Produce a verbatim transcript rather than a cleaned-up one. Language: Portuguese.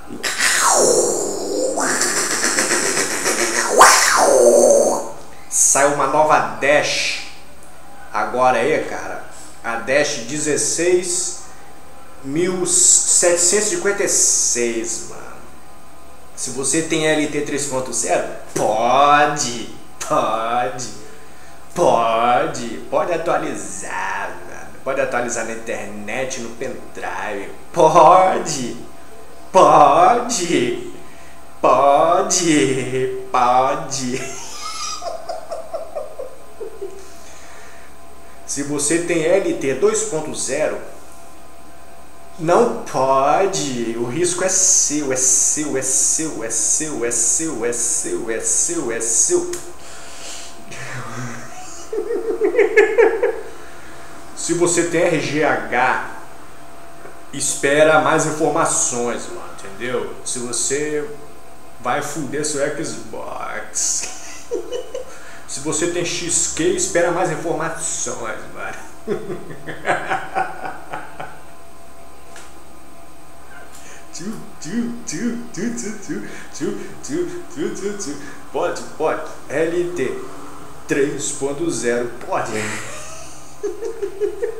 Saiu uma nova Dash agora aí, cara. A Dash dezesseis mil setecentos e cinquenta e seis, mano. Se você tem L T três ponto zero, pode, pode, pode, pode atualizar, mano. Pode atualizar na internet, no pendrive. Pode, pode, pode, pode. Se você tem L T dois ponto zero, não pode. O risco é seu, é seu, é seu, é seu, é seu, é seu, é seu, é seu. Se você tem R G H, espera mais informações, mano, entendeu? Se você vai fuder seu Xbox. Se você tem X Q, espera mais informações, mano. Pode, pode. L T três ponto zero, pode.